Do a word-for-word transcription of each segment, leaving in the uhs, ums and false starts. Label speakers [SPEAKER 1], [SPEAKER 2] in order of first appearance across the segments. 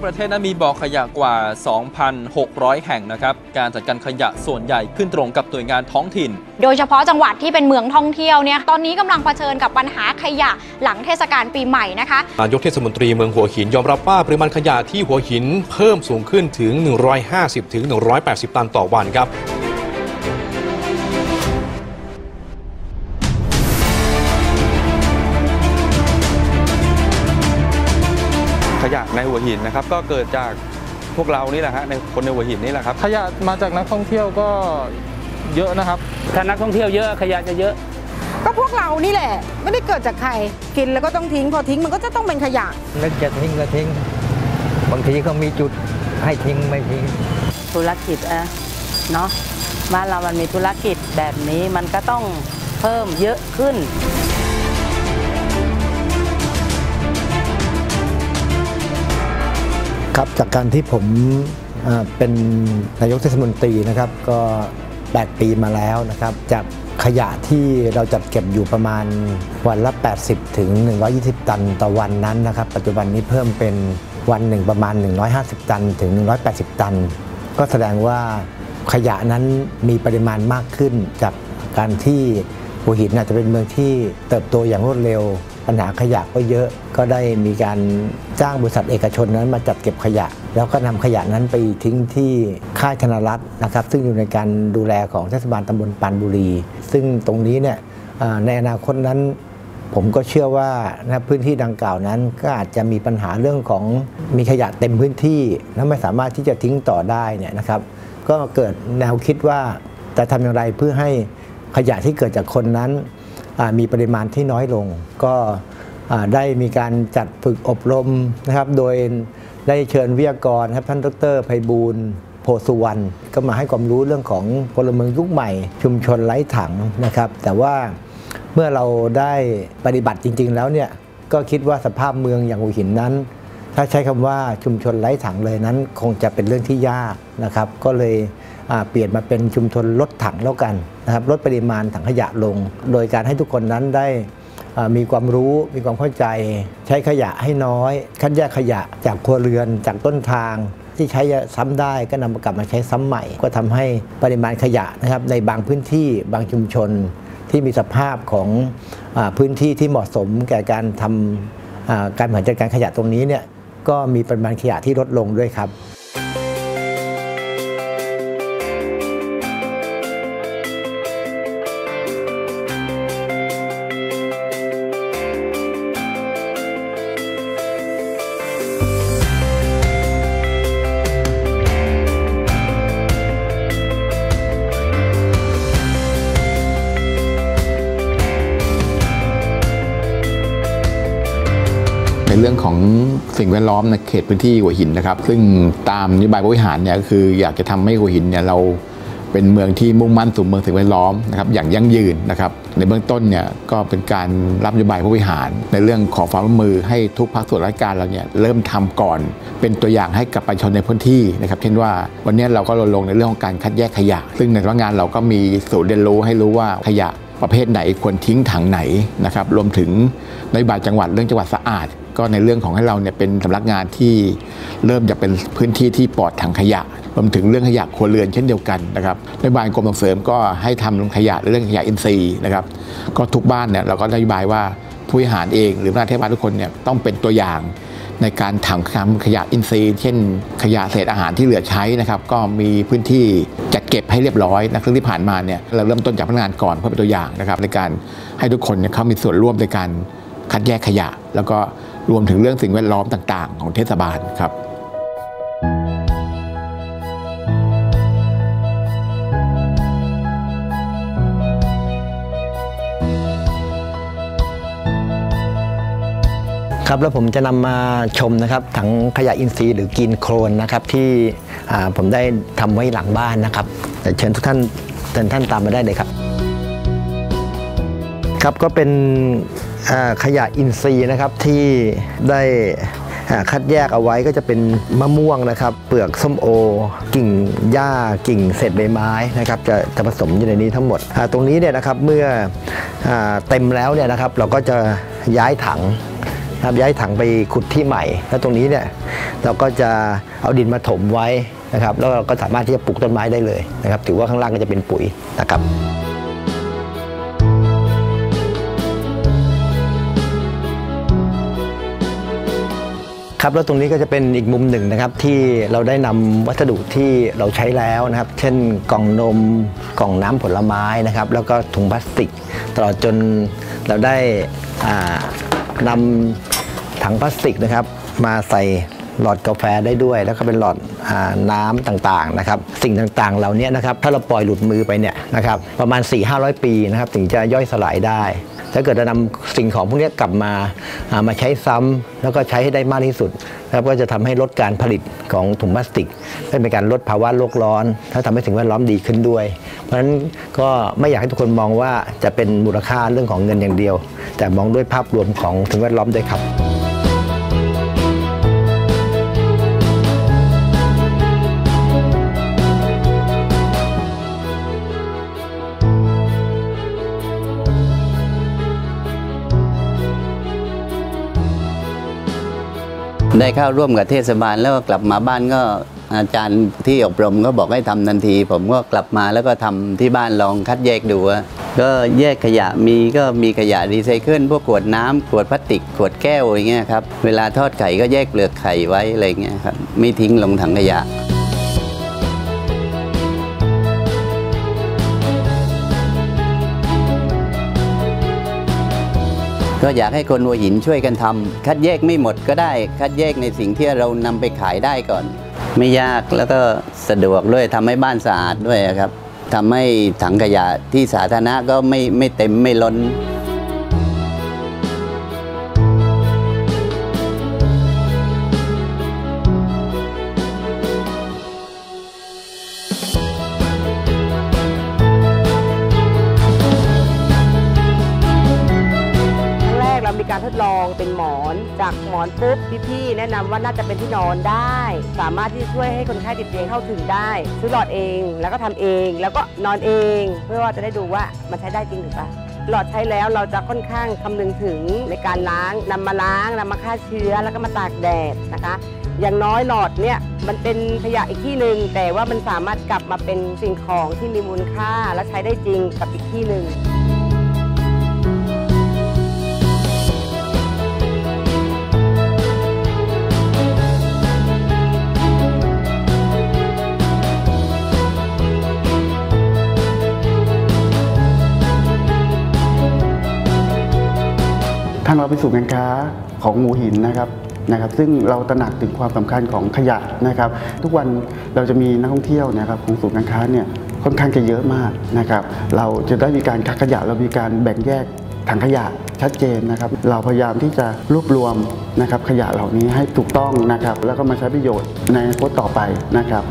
[SPEAKER 1] ประเทศนั้นมีบ่อขยะกว่า สองพันหกร้อย แห่งนะครับการจัดการขยะส่วนใหญ่ขึ้นตรงกับหน่วยงานท้องถิ่น
[SPEAKER 2] โดยเฉพาะจังหวัดที่เป็นเมืองท่องเที่ยวเนี่ยตอนนี้กำลังเผชิญกับปัญหาขยะหลังเทศกาลปีใหม่นะคะ
[SPEAKER 3] นายกเทศมนตรีเมืองหัวหินยอมรับว่าปริมาณขยะที่หัวหินเพิ่มสูงขึ้นถึง หนึ่งร้อยห้าสิบถึงหนึ่งร้อยแปดสิบ ตันต่อวันครับ
[SPEAKER 4] ขยะในหัวหินนะครับก็เกิดจากพวกเรานี่แหละฮะในคนในหัวหินนี่แหละครับ
[SPEAKER 5] ขยะมาจากนักท่องเที่ยวก็เยอะนะครับ
[SPEAKER 6] ถ้านักท่องเที่ยวเยอะขยะจะเยอะ
[SPEAKER 7] ก็พวกเรานี่แหละไม่ได้เกิดจากใครกินแล้วก็ต้องทิ้งพอทิ้งมันก็จะต้องเป็นขยะ
[SPEAKER 8] นึกจะทิ้งก็ทิ้งบางทีเขามีจุดให้ทิ้งไม่ทิ้ง
[SPEAKER 9] ธุรกิจอะเนาะบ้านเรามันมีธุรกิจแบบนี้มันก็ต้องเพิ่มเยอะขึ้น
[SPEAKER 10] ครับจากการที่ผมเป็นนายกเทศมนตรีนะครับก็แปดปีมาแล้วนะครับจากขยะที่เราจัดเก็บอยู่ประมาณวันละแปดสิบถึงหนึ่งร้อยยี่สิบตันต่อวันนั้นนะครับปัจจุบันนี้เพิ่มเป็นวันหนึ่งประมาณหนึ่งร้อยห้าสิบตันถึงหนึ่งร้อยแปดสิบตันก็แสดงว่าขยะนั้นมีปริมาณมากขึ้นจากการที่หัวหินอาจจะเป็นเมืองที่เติบโตอย่างรวดเร็วปัญหาขยะก็เยอะก็ได้มีการจ้างบริษัทเอกชนนั้นมาจัดเก็บขยะแล้วก็นำขยะนั้นไปทิ้งที่ค่ายธนรัตน์นะครับซึ่งอยู่ในการดูแลของเทศบาลตำบลปานบุรีซึ่งตรงนี้เนี่ยในอนาคตนั้นผมก็เชื่อว่าพื้นที่ดังกล่าวนั้นก็อาจจะมีปัญหาเรื่องของมีขยะเต็มพื้นที่และไม่สามารถที่จะทิ้งต่อได้เนี่ยนะครับก็เกิดแนวคิดว่าจะทำอย่างไรเพื่อให้ขยะที่เกิดจากคนนั้นมีปริมาณที่น้อยลงก็ได้มีการจัดฝึกอบรมนะครับโดยได้เชิญวิทยากรครับท่านดร.ไพบูลย์โพสุวรรณก็มาให้ความรู้เรื่องของพลเมืองยุคใหม่ชุมชนไร้ถังนะครับแต่ว่าเมื่อเราได้ปฏิบัติจริงๆแล้วเนี่ยก็คิดว่าสภาพเมืองอย่างหัวหินนั้นถ้าใช้คำว่าชุมชนไร้ถังเลยนั้นคงจะเป็นเรื่องที่ยากนะครับก็เลยเปลี่ยนมาเป็นชุมชนลดถังแล้วกันนะครับลดปริมาณถังขยะลงโดยการให้ทุกคนนั้นได้มีความรู้มีความเข้าใจใช้ขยะให้น้อยคัดแยกขยะจากครัวเรือนจากต้นทางที่ใช้ซ้ำได้ก็นำกลับมาใช้ซ้ำใหม่ก็ทำให้ปริมาณขยะนะครับในบางพื้นที่บางชุมชนที่มีสภาพของพื้นที่ที่เหมาะสมแก่การทำการบริหารจัดการขยะตรงนี้เนี่ยก็มีปริมาณขยะที่ลดลงด้วยครับ
[SPEAKER 11] ในเรื่องของสิ่งแวดล้อมในเขตพื้นที่หัวหินนะครับซึ่งตามนโยบายบริหารเนี่ยก็คืออยากจะทำให้หัวหินเนี่ยเราเป็นเมืองที่มุ่งมั่นสู่เมืองสิ่งแวดล้อมนะครับอย่างยั่งยืนนะครับในเบื้องต้นเนี่ยก็เป็นการรับนโยบายบริหารในเรื่องของความร่วมมือให้ทุกภาคส่วนราชการเราเนี่ยเริ่มทำก่อนเป็นตัวอย่างให้กับประชาชนในพื้นที่นะครับเช่นว่าวันนี้เราก็รณรงค์ในเรื่องของการคัดแยกขยะซึ่งในสำนักงานเราก็มีศูนย์เรียนรู้ให้รู้ว่าขยะประเภทไหนควรทิ้งถังไหนนะครับรวมถึงนโยบายจังหวัดเรื่องจังหวัดสะอาดก็ในเรื่องของให้เราเนี่ยเป็นสำนักงานที่เริ่มจะเป็นพื้นที่ที่ปลอดถังขยะรวมถึงเรื่องขยะครัวเรือนเช่นเดียวกันนะครับนโยบายกรมส่งเสริมก็ให้ทำขยะเรื่องขยะอินทรีย์นะครับก็ทุกบ้านเนี่ยเราก็นโยบายว่าผู้บริหารเองหรือประเทศบ้านทุกคนเนี่ยต้องเป็นตัวอย่างในการทำขยะอินทรีย์เช่นขยะเศษอาหารที่เหลือใช้นะครับก็มีพื้นที่จัดเก็บให้เรียบร้อยนะซึ่งที่ผ่านมาเนี่ยเราเริ่มต้นจากพนักงานก่อนเพื่อเป็นตัวอย่างนะครับในการให้ทุกคนเนี่ยเขามีส่วนร่วมในการคัดแยกขยะแล้วก็รวมถึงเรื่องสิ่งแวดล้อมต่างๆของเทศบาลครับ
[SPEAKER 10] ครับแล้วผมจะนำมาชมนะครับถังขยะอินทรีย์หรือกินโครนนะครับที่ผมได้ทำไว้หลังบ้านนะครับเชิญทุกท่านเชิญท่านตามมาได้เลยครับครับก็เป็นขยะอินทรีย์นะครับที่ได้คัดแยกเอาไว้ก็จะเป็นมะม่วงนะครับเปลือกส้มโอกิ่งหญ้ากิ่งเศษใบไม้นะครับจะจะผสมอยู่ในนี้ทั้งหมดตรงนี้เนี่ยนะครับเมื่อเต็มแล้วเนี่ยนะครับเราก็จะย้ายถังนะครับย้ายถังไปขุดที่ใหม่ แล้วตรงนี้เนี่ยเราก็จะเอาดินมาถมไว้นะครับแล้วเราก็สามารถที่จะปลูกต้นไม้ได้เลยนะครับถือว่าข้างล่างก็จะเป็นปุ๋ยนะครับครับแล้วตรงนี้ก็จะเป็นอีกมุมหนึ่งนะครับที่เราได้นำวัสดุที่เราใช้แล้วนะครับเช่นกล่องนมกล่องน้ำผลไม้นะครับแล้วก็ถุงพลาสติกตลอดจนเราได้นำถังพลาสติกนะครับมาใส่หลอดกาแฟได้ด้วยแล้วก็เป็นหลอดน้ำต่างๆนะครับสิ่งต่างๆเหล่านี้นะครับถ้าเราปล่อยหลุดมือไปเนี่ยนะครับประมาณ สี่ถึงห้าร้อย ปีนะครับถึงจะย่อยสลายได้ถ้าเกิดเรานำสิ่งของพวกนี้กลับมามาใช้ซ้ำแล้วก็ใช้ให้ได้มากที่สุดแล้วก็จะทำให้ลดการผลิตของถุงพลาสติกและเป็นการลดภาวะโลกร้อนถ้าทำให้สิ่งแวดล้อมดีขึ้นด้วยเพราะฉะนั้นก็ไม่อยากให้ทุกคนมองว่าจะเป็นมูลค่าเรื่องของเงินอย่างเดียวแต่มองด้วยภาพรวมของสิ่งแวดล้อมด้วยครับ
[SPEAKER 12] ได้เข้าร่วมกับเทศบาลแล้วก็กลับมาบ้านก็อาจารย์ที่อบรมก็บอกให้ทำทันทีผมก็กลับมาแล้วก็ทำที่บ้านลองคัดแยกดูก็แยกขยะมีก็มีขยะรีไซเคิลพวกขวดน้ำขวดพลาสติกขวดแก้วอย่างเงี้ยครับเวลาทอดไข่ก็แยกเปลือกไข่ไว้อะไรเงี้ยครับไม่ทิ้งลงถังขยะก็อยากให้คนหัวหินช่วยกันทำคัดแยกไม่หมดก็ได้คัดแยกในสิ่งที่เรานำไปขายได้ก่อนไม่ยากแล้วก็สะดวกด้วยทำให้บ้านสะอาดด้วยครับทำให้ถังขยะที่สาธารณะก็ไม่ไม่เต็มไม่ล้น
[SPEAKER 9] มีการทดลองเป็นหมอนจากหมอนปุ๊บพี่ๆแนะนำว่าน่าจะเป็นที่นอนได้สามารถที่จะช่วยให้คนไข้ติดเตียงเข้าถึงได้ซื้อหลอดเองแล้วก็ทำเองแล้วก็นอนเองเพื่อว่าจะได้ดูว่ามันใช้ได้จริงหรือเปล่าหลอดใช้แล้วเราจะค่อนข้างคำนึงถึงในการล้างนำมาล้างนำมาฆ่าเชื้อแล้วก็มาตากแดดนะคะอย่างน้อยหลอดเนี่ยมันเป็นขยะอีกที่หนึ่งแต่ว่ามันสามารถกลับมาเป็นสิ่งของที่มีมูลค่าและใช้ได้จริงกับอีกที่หนึ่ง
[SPEAKER 13] ทางเราเป็นศูนย์การค้าของหัวหินนะครับนะครับซึ่งเราตระหนักถึงความสำคัญของขยะนะครับทุกวันเราจะมีนักท่องเที่ยวนะครับของศูนย์การค้าเนี่ยค่อนข้างจะเยอะมากนะครับเราจะได้มีการคัดขยะเรามีการแบ่งแยกถังขยะชัดเจนนะครับเราพยายามที่จะรวบรวมนะครับขยะเหล่านี้ให้ถูกต้องนะครับแล้วก็มาใช้ประโยชน์ในอนาคตต่อไปนะครับ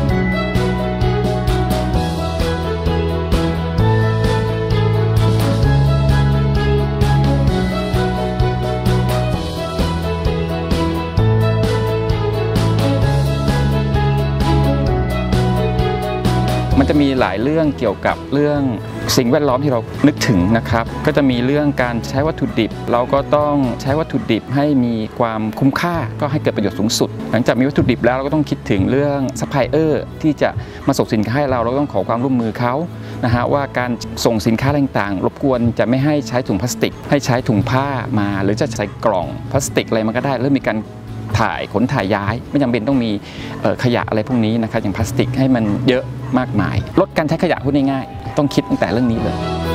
[SPEAKER 6] มันจะมีหลายเรื่องเกี่ยวกับเรื่องสิ่งแวดล้อมที่เรานึกถึงนะครับก็จะมีเรื่องการใช้วัตถุดิบเราก็ต้องใช้วัตถุดิบให้มีความคุ้มค่าก็ให้เกิดประโยชน์สูงสุดหลังจากมีวัตถุดิบแล้วเราก็ต้องคิดถึงเรื่องซัพพลายเออร์ที่จะมาส่งสินค้าให้เราเราต้องขอความร่วมมือเขานะฮะว่าการส่งสินค้าต่างๆรบกวนจะไม่ให้ใช้ถุงพลาสติกให้ใช้ถุงผ้ามาหรือจะใส่กล่องพลาสติกอะไรมันก็ได้แล้วมีการถ่ายขนถ่ายย้ายไม่จำเป็นต้องมีขยะอะไรพวกนี้นะครับอย่างพลาสติกให้มันเยอะมากมายลดการใช้ขยะพูดง่ายๆต้องคิดตั้งแต่เรื่องนี้เลย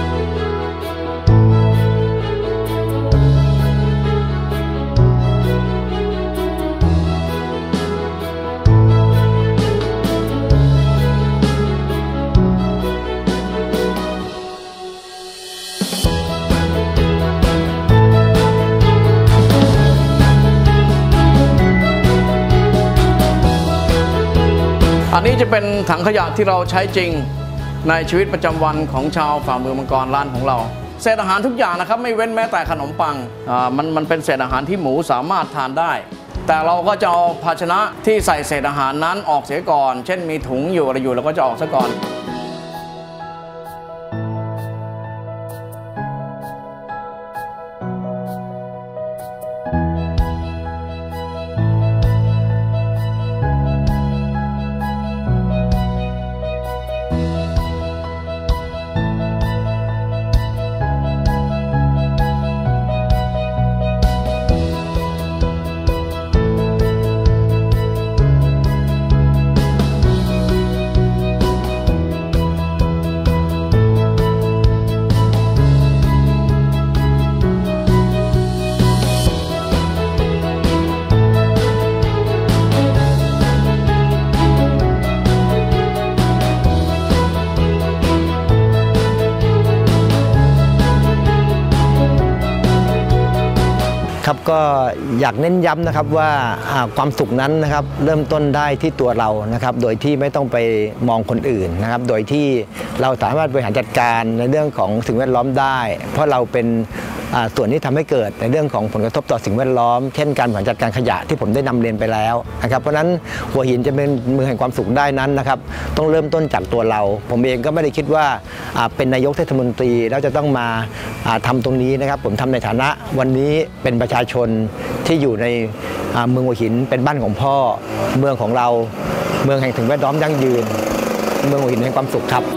[SPEAKER 14] อันนี้จะเป็นถังขยะที่เราใช้จริงในชีวิตประจำวันของชาวฝ่ามือมังกรร้านของเราเศษอาหารทุกอย่างนะครับไม่เว้นแม้แต่ขนมปังอ่ามันมันเป็นเศษอาหารที่หมูสามารถทานได้แต่เราก็จะเอาภาชนะที่ใส่เศษอาหารนั้นออกเสียก่อนเช่นมีถุงอยู่อะไรอยู่เราก็จะออกซะก่อน
[SPEAKER 10] ครับก็อยากเน้นย้ำนะครับว่าความสุขนั้นนะครับเริ่มต้นได้ที่ตัวเรานะครับโดยที่ไม่ต้องไปมองคนอื่นนะครับโดยที่เราสามารถบริหารจัดการในเรื่องของสิ่งแวดล้อมได้เพราะเราเป็นส่วนที่ทำให้เกิดในเรื่องของผลกระทบต่อสิ่งแวดล้อมเช่นการบริหารจัดการขยะที่ผมได้นำเรียนไปแล้วนะครับเพราะฉะนั้นหัวหินจะเป็นเมืองแห่งความสุขได้นั้นนะครับต้องเริ่มต้นจากตัวเราผมเองก็ไม่ได้คิดว่าเป็นนายกเทศมนตรีแล้วจะต้องมาทำตรงนี้นะครับผมทำในฐานะวันนี้เป็นประชาชนที่อยู่ในเมืองหัวหินเป็นบ้านของพ่อเมืองของเราเมืองแห่งสิ่งแวดล้อมยั่งยืนเมืองหัวหินแห่งความสุขครับ